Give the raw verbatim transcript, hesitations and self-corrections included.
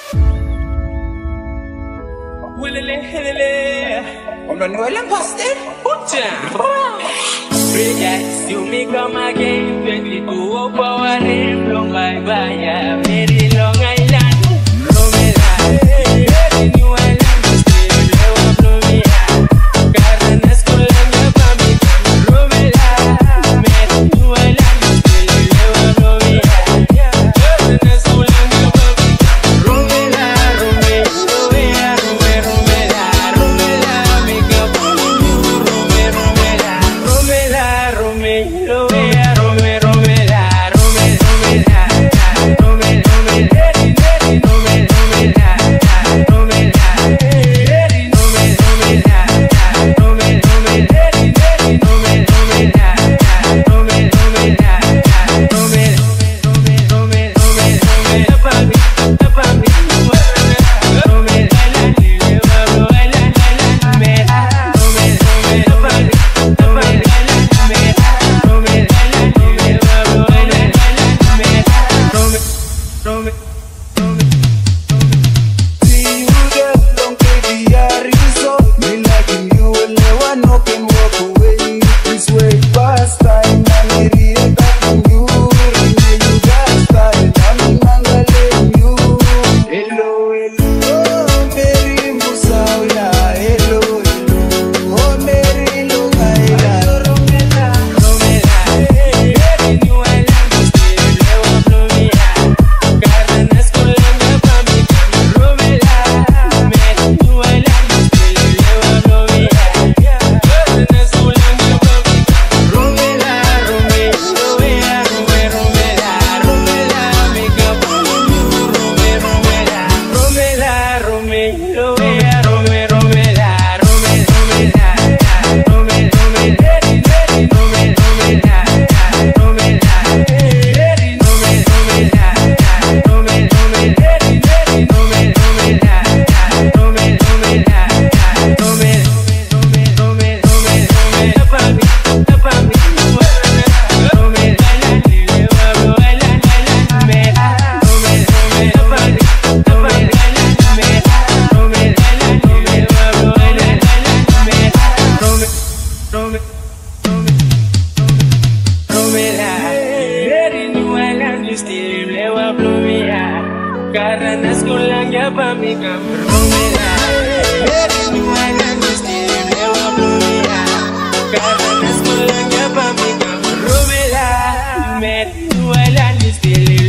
Manuel Pastel. Realize you me come again, twenty-two oh power in long bye bye, yeah, very long island. Romela, very new island, still never blow me out. Carranas con la ñapa mi Romela, very new island, still never blow me out. Carranas con la ñapa mi Romela, Romela, Romela, Romela, Romela, mi capo, Rome, Romela, Romela, Romelo, vea, Rome, Romela, Rome, Romela, Rome, Romela, Rome, Romela, Romela, Rome, Romela, Rome, Romela, Rome, Romela, Rome, Romela, Rome, Rome, Rome, Rome, pa mi, pa mi, Rome, la la, la la, me, Rome, Rome, pa mi, pa mi, me, Rome, la la, Rome, Rome, Rome. See you get long K D R resort. Me liking you and never no can walk away. This way past time and it is from you. Rene you got style, I'm mangling you. Hello, hello, Mary Musaula. Hello, hello, oh Mary Lungaila. Romela, Romela, very new island, still never blow me out. Carranas con la ñapa mi Romela, very new island, still never blow me out. Carranas con la ñapa mi Romela, Romela, vea, Rome, Romela, Romela, mi capo, Rome, Romela, Romela, Romelo, vea, Rome, Romela, Rome, Romela, Rome, Romela, Rome, Romela, Romela, Rome, Romela, Rome, Romela, Rome, Romela, Rome, Romela, Rome, Rome, Rome, Rome, pa mi, pa mi, Rome, la la, la la, me, Rome, Rome, pa mi, pa mi, la la, me, Rome, la la, la la, me, Rome, Rome, Rome, Romela, very new island, you still never blow me out. Carranas con la ñapa mi cam Romela, very new island, you still never blow me out. Carranas con la ñapa mi cam Romela, very new island, you still